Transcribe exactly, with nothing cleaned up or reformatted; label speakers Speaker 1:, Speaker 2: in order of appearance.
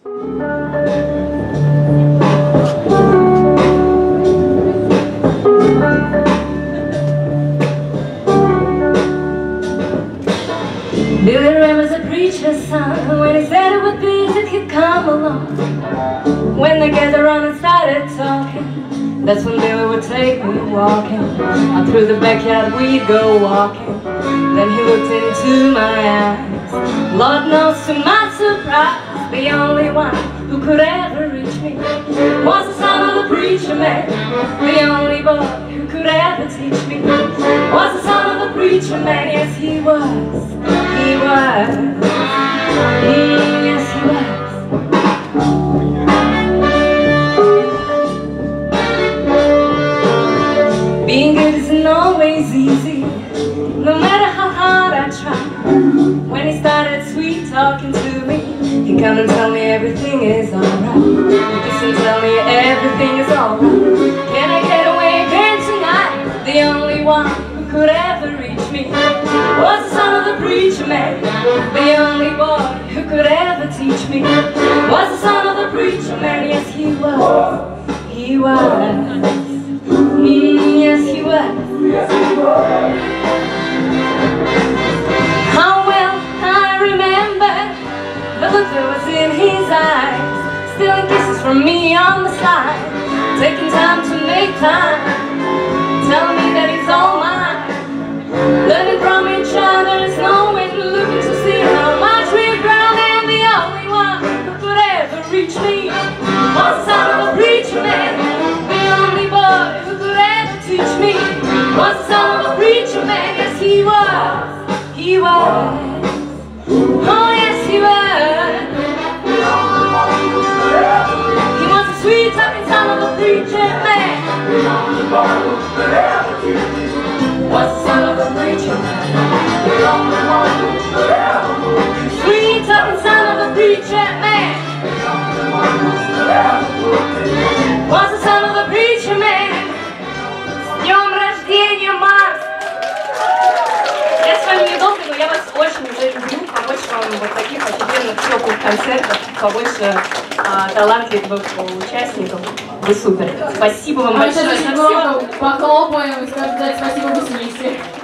Speaker 1: Billy Ray was a preacher's son. When he said it would be that he'd come along. When they gathered around and started talking, that's when Billy would take me walking. Out through the backyard we'd go walking. Then he looked into my eyes. Lord knows to my surprise, the only one who could ever reach me was the son of the preacher man. The only boy who could ever teach me was the son of the preacher man. Yes, he was. He was, mm, yes he was. Being good isn't always easy, no matter how hard I try. When he started sweet talking to me, he'd come and tell me everything is alright. He'd kiss and tell me everything is alright. Can I get away again tonight? The only one who could ever reach me was the son of the preacher man. The only boy who could ever teach me was the son of the preacher man. Yes, he was. He was. Mm, yes, he was. How well I remember the look that was in his eyes, stealing kisses from me on the side, taking time to make time, telling me that he's all mine. Learning from each other, knowing, looking to see how much we've grown. And the only one who could ever reach me was the son of the preacher man. The only boy who could ever teach me was the son of the preacher man. Yes, he was. He was. Oh, yes, he was. He was the sweet talking son of the preacher man. Was the son of a preacher man. Sweet talking son of a preacher man. Was the son of a preacher man. С днем рождения, Марс! Я с вами недолго, но я вас очень уже люблю. Побольше вам вот таких офигенных теплых концертов, побольше а, талантливых участников. Вы супер. Спасибо вам большое.
Speaker 2: Похлопаем и скажем спасибо Василисе.